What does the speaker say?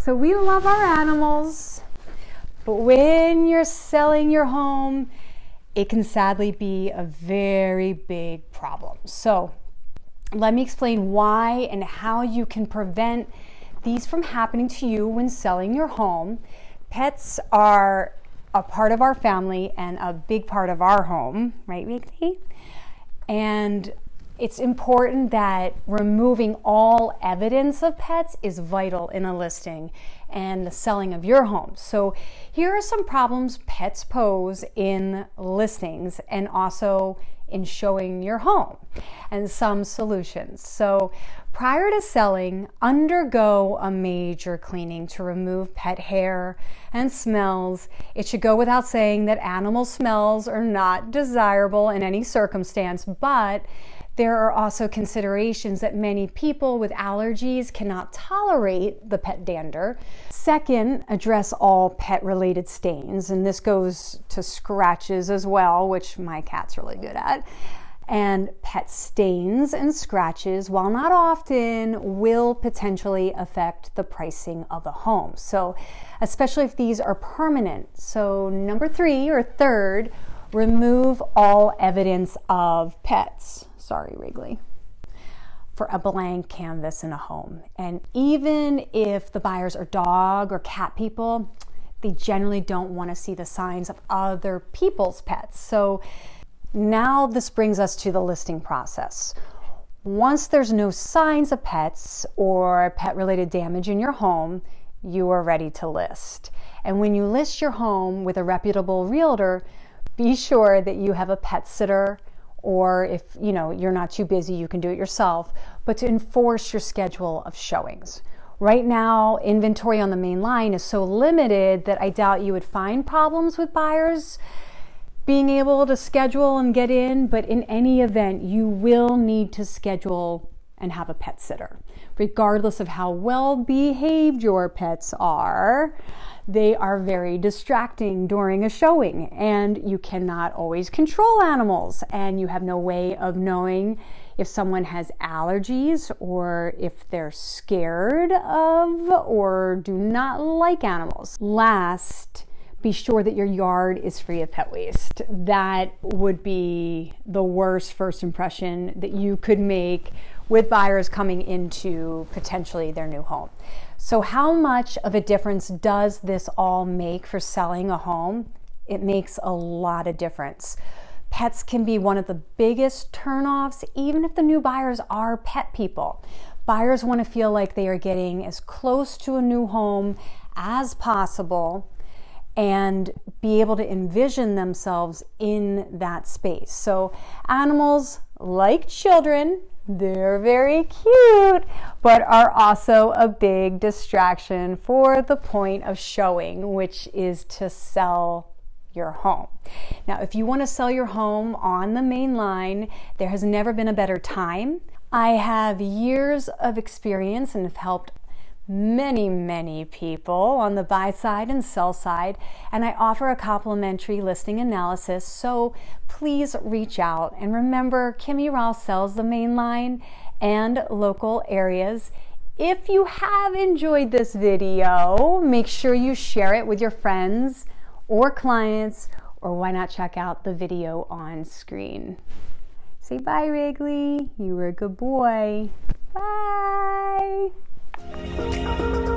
So we love our animals, but when you're selling your home, it can sadly be a very big problem. So let me explain why and how you can prevent these from happening to you when selling your home. Pets are a part of our family and a big part of our home, right, Wrigley? And it's important that removing all evidence of pets is vital in a listing and the selling of your home. So here are some problems pets pose in listings and also in showing your home, and some solutions. So prior to selling, undergo a major cleaning to remove pet hair and smells. It should go without saying that animal smells are not desirable in any circumstance, but there are also considerations that many people with allergies cannot tolerate the pet dander. Second, address all pet-related stains, and this goes to scratches as well, which my cat's really good at. And pet stains and scratches, while not often, will potentially affect the pricing of a home. So, especially if these are permanent. So, number 3 or third, remove all evidence of pets. Sorry, Wrigley. For a blank canvas in a home. And even if the buyers are dog or cat people, they generally don't want to see the signs of other people's pets. So now this brings us to the listing process. Once there's no signs of pets or pet-related damage in your home, you are ready to list. And when you list your home with a reputable realtor, be sure that you have a pet sitter, or if you're not too busy, you can do it yourself, but to enforce your schedule of showings. Right now, inventory on the main line is so limited that I doubt you would find problems with buyers being able to schedule and get in, but in any event, you will need to schedule and have a pet sitter. Regardless of how well behaved your pets are, they are very distracting during a showing, and you cannot always control animals, and you have no way of knowing if someone has allergies or if they're scared of or do not like animals. Last, be sure that your yard is free of pet waste. That would be the worst first impression that you could make with buyers coming into potentially their new home. So how much of a difference does this all make for selling a home? It makes a lot of difference. Pets can be one of the biggest turnoffs, even if the new buyers are pet people. Buyers want to feel like they are getting as close to a new home as possible and be able to envision themselves in that space. So animals, like children, they're very cute, but are also a big distraction for the point of showing, which is to sell your home. Now, if you want to sell your home on the main line, there has never been a better time. I have years of experience and have helped many people on the buy side and sell side, and I offer a complimentary listing analysis, so please reach out. And remember, Kimmy Ross sells the main line and local areas. If you have enjoyed this video, make sure you share it with your friends or clients, or why not check out the video on screen. Say bye, Wrigley. You were a good boy. Bye.